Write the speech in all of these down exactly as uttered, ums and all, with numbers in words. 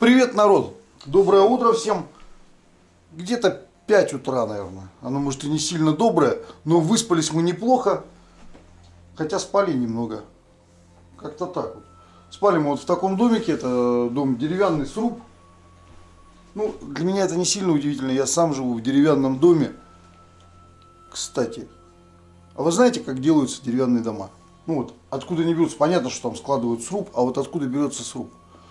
Привет, народ! Доброе утро всем! Где-то пять утра, наверное. Оно, может, и не сильно доброе, но выспались мы неплохо. Хотя спали немного. Как-то так вот. Спали мы вот в таком домике. Это дом деревянный, сруб. Ну, для меня это не сильно удивительно. Я сам живу в деревянном доме. Кстати, а вы знаете, как делаются деревянные дома? Ну вот, откуда они берутся? Понятно, что там складывают сруб, а вот откуда берется сруб?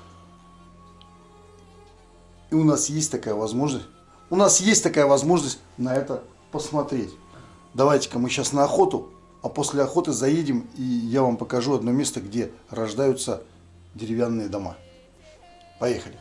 И у нас есть такая возможность. У нас есть такая возможность на это посмотреть. Давайте-ка мы сейчас на охоту, а после охоты заедем, и я вам покажу одно место, где рождаются деревянные дома. Поехали.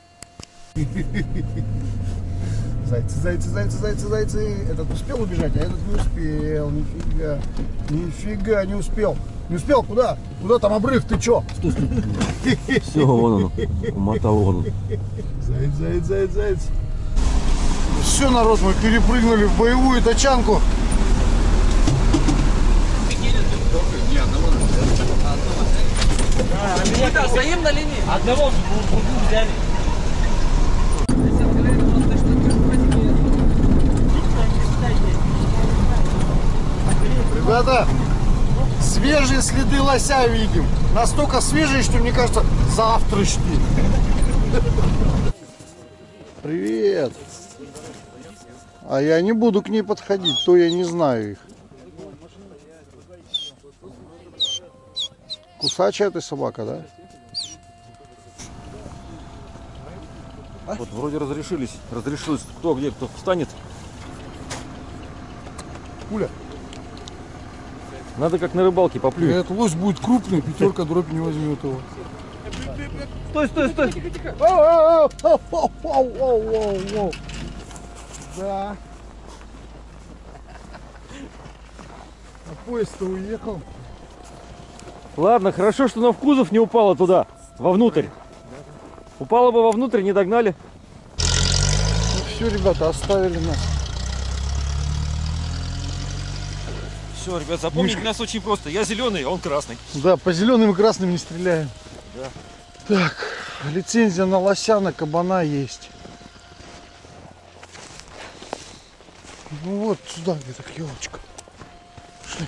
Зайцы, зайцы, зайцы, зайцы, зайцы. Этот успел убежать, а этот не успел. Нифига. Нифига не успел. Не успел? Куда? Куда там обрыв? Ты чё? Стой, стой. Все, вон он. Умотал, вон он. Заяц, заяц, заяц, заяц. Все, народ, мы перепрыгнули в боевую тачанку. А, стоим на линии. Одного взяли. Ребята, свежие следы лося видим. Настолько свежие, что, мне кажется, завтрашние. Привет. А я не буду к ней подходить, то я не знаю их. Кусачая ты собака, да? Вот вроде разрешились. Разрешилось, кто где, кто встанет. Пуля. Надо как на рыбалке поплюнуть. Этот лось будет крупный, пятерка дробь не возьмет его. Стой, стой, стой. Да. А поезд-то уехал. Ладно, хорошо, что она в кузов не упала туда, вовнутрь. Упала бы вовнутрь, не догнали. Ну все, ребята, оставили нас. Все, ребят, запомните нас очень просто. Я зеленый, а он красный. Да, по зеленым и красным не стреляем. Да. Так, лицензия на лося, на кабана есть. Ну вот сюда где-то к елочкам. Пошли.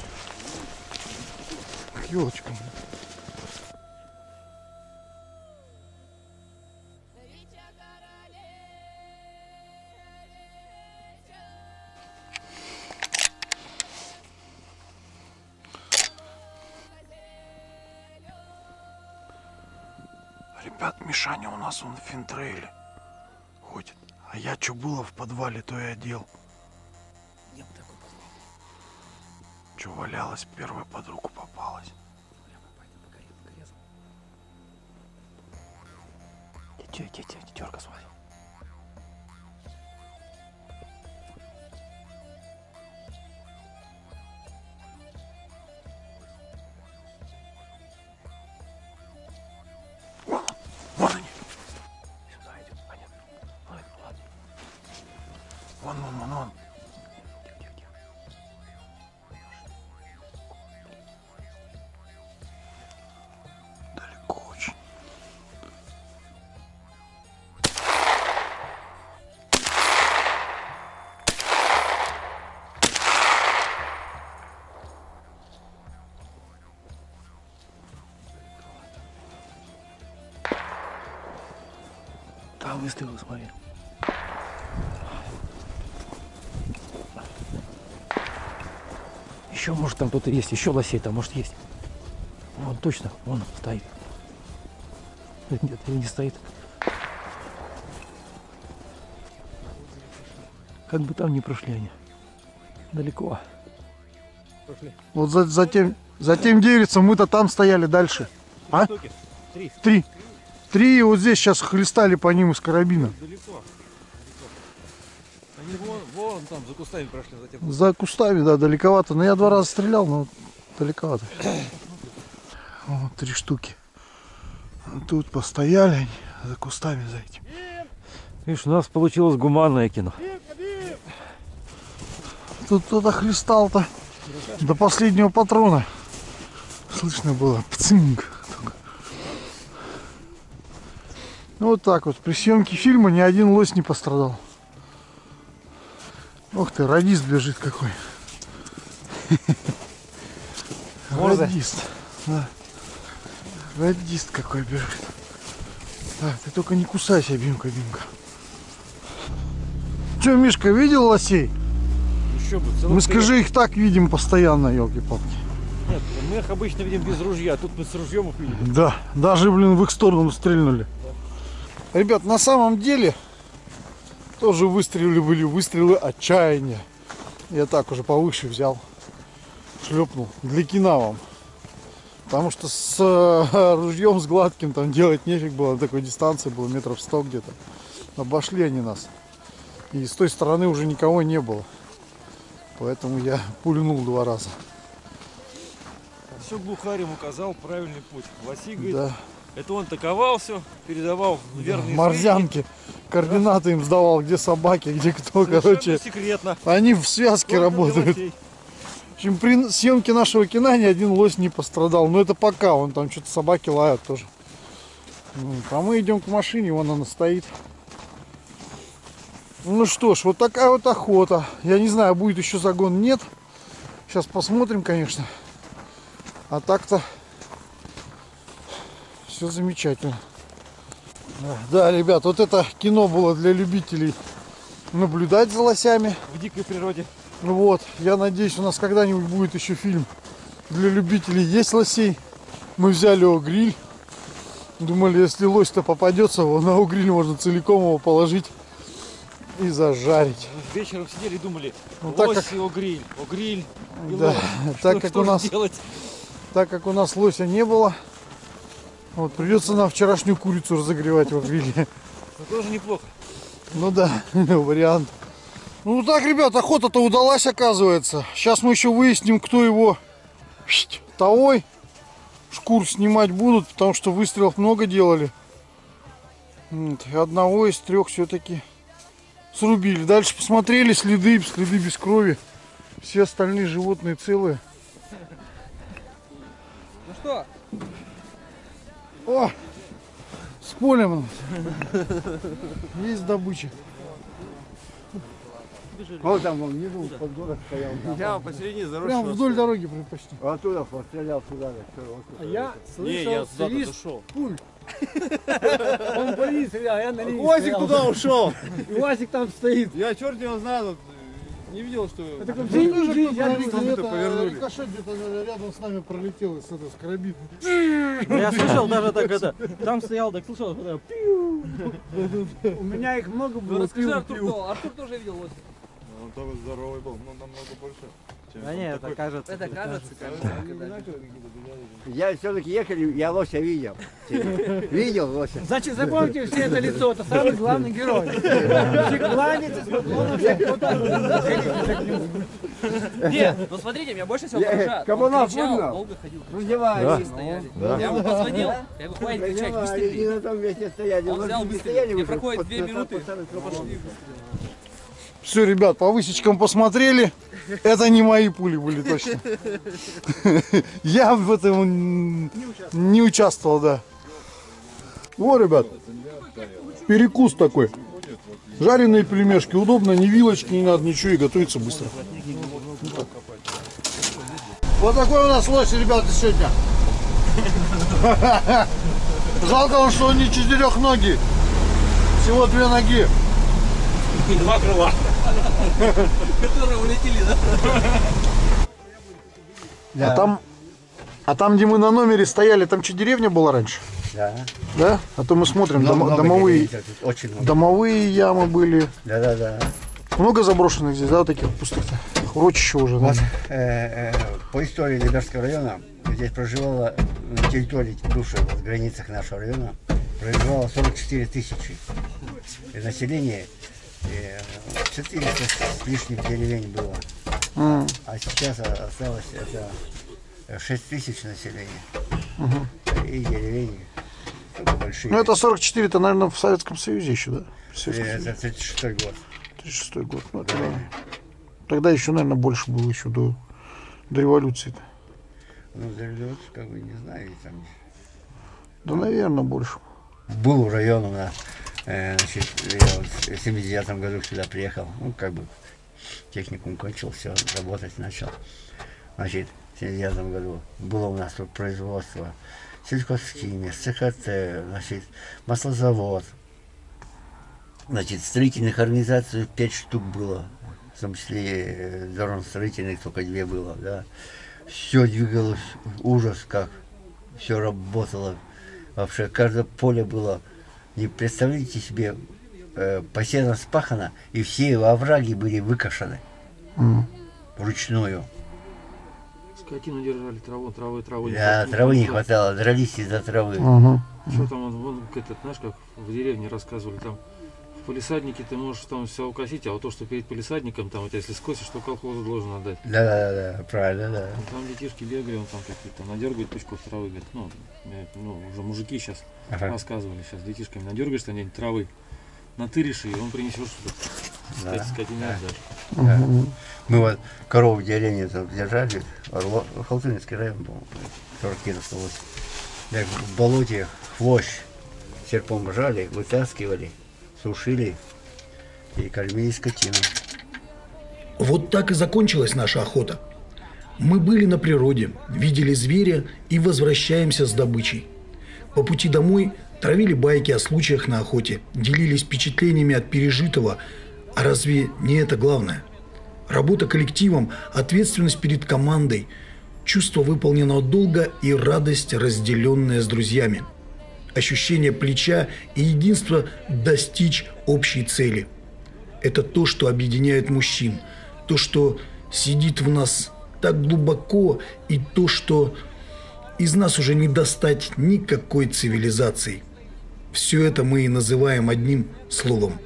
К елочкам. Ребят, Мишаня у нас он в финтрейле ходит. А я что было в подвале, то и одел. Что валялось, первая под руку попалась. Тетерка, смотри. Вон они. Сюда идет, понятно. Ладно, ладно. Вон, вон, вон, вон. Далеко очень. Там выстрелы, смотри. Еще, может, там кто-то есть. Еще лосей там, может, есть. Вон, точно, вон стоит. Нет, не стоит. Как бы там не прошли они. Далеко. Прошли. Вот за, за, тем, за тем деревцем мы-то там стояли дальше. А? Три. Три. Три, и вот здесь сейчас хлестали по ним из карабина. Далеко. Они вон, вон там за кустами прошли. За, тем... за кустами, да, далековато. Но я два раза стрелял, но далековато. Вот три штуки. Тут постояли они за кустами, за этим. Видишь, у нас получилось гуманное кино. Тут кто-то хлестал-то до последнего патрона. Слышно было пцинг. Ну, вот так вот. При съемке фильма ни один лось не пострадал. Ух ты, радист бежит какой. Радист. Да. Радист какой бежит. Так, ты только не кусайся, Бимка, Бимка. Че, Мишка, видел лосей? Еще бы. Мы, скажи, их так видим постоянно, елки-палки. Нет, мы их обычно видим без ружья, а тут мы с ружьем их видим. Да, даже, блин, в их сторону стрельнули. Ребят, на самом деле тоже выстрелы были, выстрелы отчаяния. Я так уже повыше взял, шлепнул. Для кино вам. Потому что с э, ружьем, с гладким там делать нефиг было. На такой дистанции было метров сто где-то. Обошли они нас. И с той стороны уже никого не было. Поэтому я пульнул два раза. Все глухарем указал правильный путь. Лоси, говорит, Да. это он таковал все, передавал верные Морзянки. Координаты им сдавал, где собаки, где кто. сведения. Короче, Секретно. они в связке Только для работают. лосей. В общем, при съемке нашего кино ни один лось не пострадал. Но это пока, вон там что-то собаки лают тоже. Вот. А мы идем к машине, вон она стоит. Ну что ж, вот такая вот охота. Я не знаю, будет еще загон, нет. Сейчас посмотрим, конечно. А так-то все замечательно. Да, да, ребят, вот это кино было для любителей наблюдать за лосями. В дикой природе. Вот, я надеюсь, у нас когда-нибудь будет еще фильм для любителей есть лосей. Мы взяли его гриль. Думали, если лось-то попадется, на гриль можно целиком его положить и зажарить. Вечером сидели и думали, Ну, так лось как- и о гриль, о гриль. и Да, лось. так Что- как что у же нас, делать? так как у нас лося не было, вот придется нам вчерашнюю курицу разогревать во гриле. Но тоже неплохо. Ну да, вариант. Ну так, ребят, охота-то удалась, оказывается. Сейчас мы еще выясним, кто его тавой. Шкур снимать будут, потому что выстрелов много делали. Вот, и одного из трех все-таки срубили. Дальше посмотрели следы, следы без крови. Все остальные животные целые. Ну что? О! С полем. Есть добыча. Вот там вон внизу под город стоял. Я посередине заросшего. Прям вдоль дороги прям почти. Оттуда пострелял сюда. А я Не, слышал я туда свист ушел. пуль. Он по линии стрелял, я на линии Васик стоял. туда ушел. И Васик там стоит. Я черт его знаю, не видел, что... Я такой, «Джи, джи», я думаю, где-то повернули. Рикошет где-то рядом с нами пролетел с этого, с карабина. Я слышал даже так это. Там стоял, так слышал, когда пиу. У меня их много Ну было. расскажи, пиу, Артур, пиу. кто? Артур тоже видел лося. Он тоже здоровый был, но намного больше. чем Да он нет, такой. это кажется. Это кажется, кажется. Я все-таки ехали, я лося видел. Видел лося. Значит, запомните все это лицо, это самый главный герой. Все кланяйтесь, он всех вот так вот. Нет, ну смотрите, меня больше всего Я- поражает. кабана Он кричал, понял? долго ходил. Ну давай. Да. Они стояли. Да. Я ему позвонил, я говорю, хватит кричать, Давай, быстрее. и на том месте стояли. Он Мы взял не быстрее. стояли Мне уже, проходит под- две под- минуты, под- под- пошли. Все, ребят, по высечкам посмотрели. Это не мои пули были точно. Я в этом не участвовал, да. Вот, ребят, перекус такой. Жареные пельмешки. Удобно, ни вилочки не надо, ничего, и готовится быстро. Вот такой у нас лось, ребята, сегодня. Жалко, что он не четырехногий. Всего две ноги. Два крыла. Которые улетели, да? А там, а там, где мы на номере стояли, там что, деревня была раньше? Да. Да? А то мы смотрим, Много- дома- много домовые, деревьев тут, очень много. домовые ямы были. Да, да, да. Много заброшенных здесь, да, вот таких пустых-то? Урочища уже, Вот да? э, э, по истории Либерского района здесь проживало на территории бывшей вот, границах нашего района проживало сорок четыре тысячи. И население э, четыреста с лишним деревень было. М. А сейчас осталось это шесть тысяч населения. И деревень только большие. Ну это сорок четыре, это, наверное, в Советском Союзе еще, да? И Советском Союзе. это тридцать шестой год. тридцать шестой год. Ну, это, да. Тогда еще, наверное, больше было еще до, до революции-то. Ну, за революцию, как бы, не знаю, и там... Да, наверное, больше. был район у нас, э, значит, я вот в семьдесят девятом году сюда приехал, ну, как бы, техникум кончил, все, работать начал. Значит, в семьдесят девятом году было у нас тут производство сельхозхимия, ЦХТ, значит, маслозавод. Значит, строительных организаций пять штук было, в том числе дорожно-строительных только две было, да. Все двигалось, ужас как, все работало. Вообще, каждое поле было, не представляете себе, э, посеяно, спахано, и все овраги были выкошены mm. вручную. Скотину держали, траву, травы, травы. Да, не травы не хватало, дрались из-за травы. Uh-huh. Что там, вон, этот, знаешь, как в деревне рассказывали, там в полисаднике ты можешь там все укосить, а вот то, что перед полисадником, там, вот если скосишь, то колхозу должен отдать. Да, да, да, правильно, да. Там детишки бегали, он там какие-то надергают пучков травы, говорит, ну, ну, уже мужики сейчас ага. рассказывали, сейчас детишками надергаешь там где-нибудь травы, натыришь, и он принесешь сюда. Да. Скотине да. отдашь. Да. Угу. Мы вот корову в деревне там держали, Халтынский район был, сорок восемь. Так, в болоте хвощ серпом жали, вытаскивали, сушили и кормили скотину. Вот так и закончилась наша охота. Мы были на природе, видели зверя и возвращаемся с добычей. По пути домой травили байки о случаях на охоте, делились впечатлениями от пережитого. А разве не это главное? Работа коллективом, ответственность перед командой, чувство выполненного долга и радость, разделенная с друзьями. Ощущение плеча и единство достичь общей цели. Это то, что объединяет мужчин, то, что сидит в нас так глубоко, и то, что из нас уже не достать никакой цивилизацией. Все это мы и называем одним словом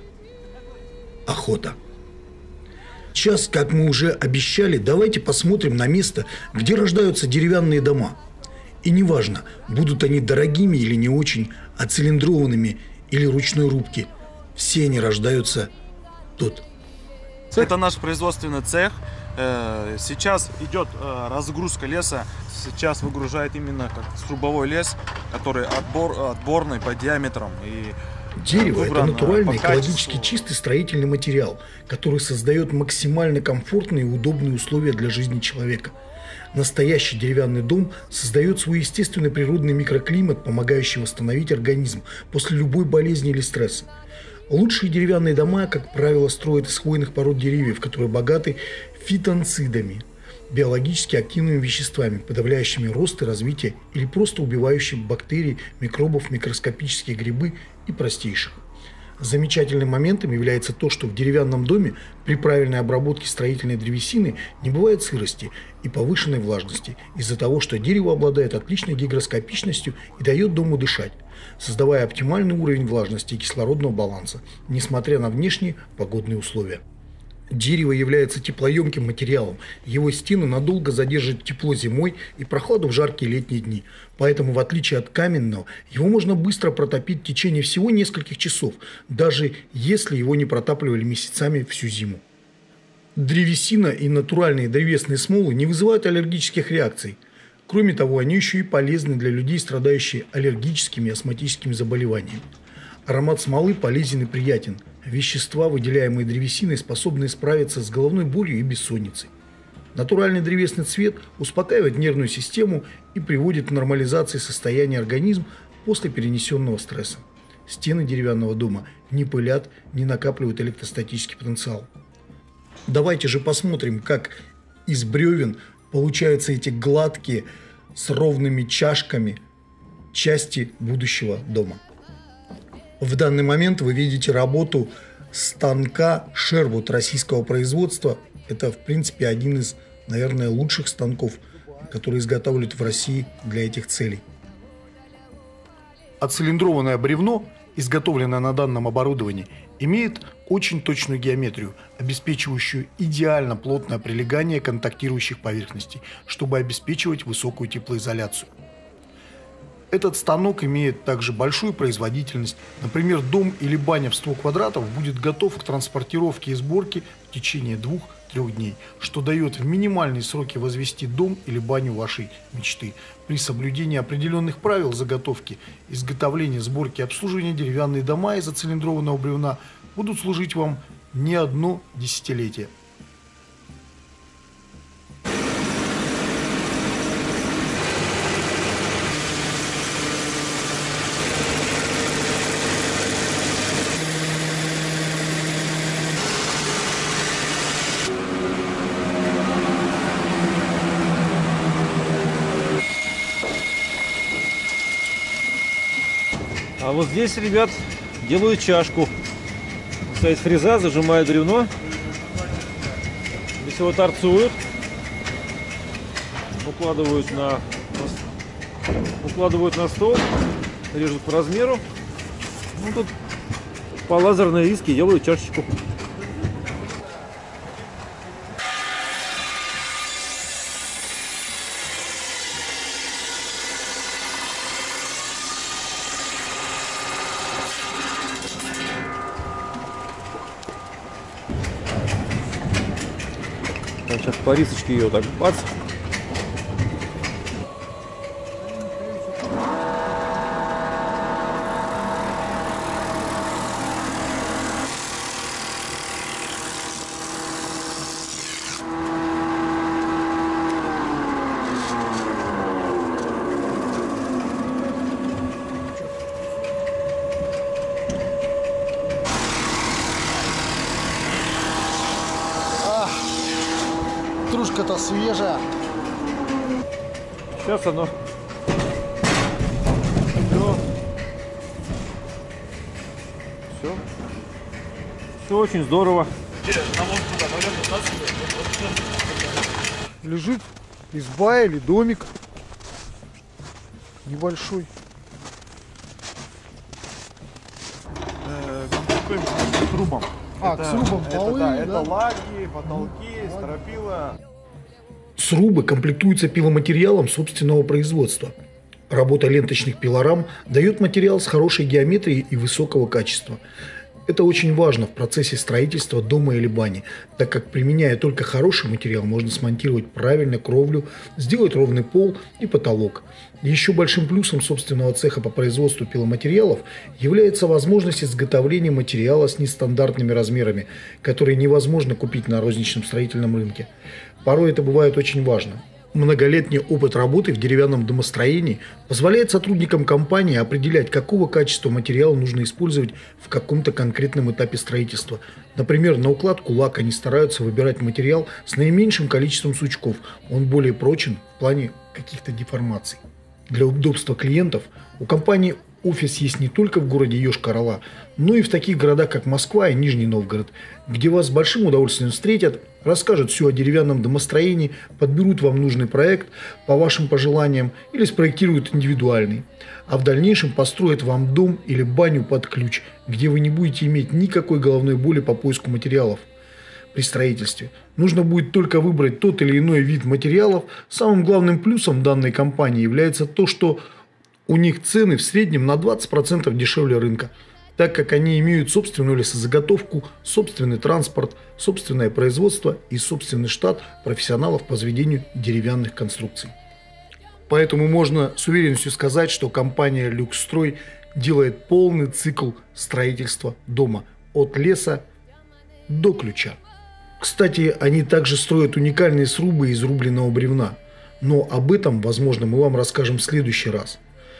– охота. Сейчас, как мы уже обещали, давайте посмотрим на место, где рождаются деревянные дома. И неважно, будут они дорогими или не очень, а цилиндрованными или ручной рубки, все они рождаются тут. Это наш производственный цех. Сейчас идет разгрузка леса. Сейчас выгружает именно как срубовой лес, который отбор, отборный по диаметрам. И дерево – это натуральный, экологически чистый строительный материал, который создает максимально комфортные и удобные условия для жизни человека. Настоящий деревянный дом создает свой естественный природный микроклимат, помогающий восстановить организм после любой болезни или стресса. Лучшие деревянные дома, как правило, строят из хвойных пород деревьев, которые богаты фитонцидами, биологически активными веществами, подавляющими рост и развитие или просто убивающими бактерий, микробов, микроскопические грибы и простейших. Замечательным моментом является то, что в деревянном доме при правильной обработке строительной древесины не бывает сырости и повышенной влажности из-за того, что дерево обладает отличной гигроскопичностью и дает дому дышать, создавая оптимальный уровень влажности и кислородного баланса, несмотря на внешние погодные условия. Дерево является теплоемким материалом, его стены надолго задержат тепло зимой и прохладу в жаркие летние дни, поэтому в отличие от каменного, его можно быстро протопить в течение всего нескольких часов, даже если его не протапливали месяцами всю зиму. Древесина и натуральные древесные смолы не вызывают аллергических реакций. Кроме того, они еще и полезны для людей, страдающих аллергическими и астматическими заболеваниями. Аромат смолы полезен и приятен. Вещества, выделяемые древесиной, способны справиться с головной болью и бессонницей. Натуральный древесный цвет успокаивает нервную систему и приводит к нормализации состояния организма после перенесенного стресса. Стены деревянного дома не пылят, не накапливают электростатический потенциал. Давайте же посмотрим, как из бревен получаются эти гладкие, с ровными чашками части будущего дома. В данный момент вы видите работу станка Sherwood российского производства. Это, в принципе, один из, наверное, лучших станков, которые изготавливают в России для этих целей. Оцилиндрованное бревно, изготовленное на данном оборудовании, имеет очень точную геометрию, обеспечивающую идеально плотное прилегание контактирующих поверхностей, чтобы обеспечивать высокую теплоизоляцию. Этот станок имеет также большую производительность. Например, дом или баня в сто квадратов будет готов к транспортировке и сборке в течение двух-трех дней, что дает в минимальные сроки возвести дом или баню вашей мечты. При соблюдении определенных правил заготовки, изготовления, сборки и обслуживания деревянные дома из оцилиндрованного бревна будут служить вам не одно десятилетие. А вот здесь, ребят, делают чашку. Стоит фреза, зажимают бревно. Здесь его торцуют. Укладывают на, укладывают на стол. Режут по размеру. Ну, тут по лазерной риске делают чашечку. Сейчас по рисочке ее так бац. Стружка-то свежая. Сейчас оно. Все. Все. Все очень здорово. Лежит изба или домик небольшой. К срубам. А, к срубам полы, да, да? это лаги, потолки, стропила. Срубы комплектуются пиломатериалом собственного производства. Работа ленточных пилорам дает материал с хорошей геометрией и высокого качества. Это очень важно в процессе строительства дома или бани, так как, применяя только хороший материал, можно смонтировать правильно кровлю, сделать ровный пол и потолок. Еще большим плюсом собственного цеха по производству пиломатериалов является возможность изготовления материала с нестандартными размерами, которые невозможно купить на розничном строительном рынке. Порой это бывает очень важно. Многолетний опыт работы в деревянном домостроении позволяет сотрудникам компании определять, какого качества материала нужно использовать в каком-то конкретном этапе строительства. Например, на укладку лак они стараются выбирать материал с наименьшим количеством сучков. Он более прочен в плане каких-то деформаций. Для удобства клиентов у компании офис есть не только в городе Йошкар-Ола, но и в таких городах, как Москва и Нижний Новгород, где вас с большим удовольствием встретят, расскажут все о деревянном домостроении, подберут вам нужный проект по вашим пожеланиям или спроектируют индивидуальный. А в дальнейшем построят вам дом или баню под ключ, где вы не будете иметь никакой головной боли по поиску материалов. При строительстве нужно будет только выбрать тот или иной вид материалов. Самым главным плюсом данной компании является то, что у них цены в среднем на двадцать процентов дешевле рынка, так как они имеют собственную лесозаготовку, собственный транспорт, собственное производство и собственный штат профессионалов по возведению деревянных конструкций. Поэтому можно с уверенностью сказать, что компания «Люксстрой» делает полный цикл строительства дома от леса до ключа. Кстати, они также строят уникальные срубы из рубленного бревна, но об этом, возможно, мы вам расскажем в следующий раз.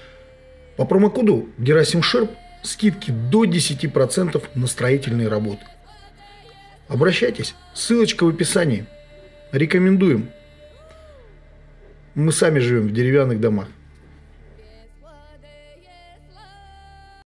По промокоду GerasimSherp скидки до десяти процентов на строительные работы. Обращайтесь, ссылочка в описании. Рекомендуем. Мы сами живем в деревянных домах.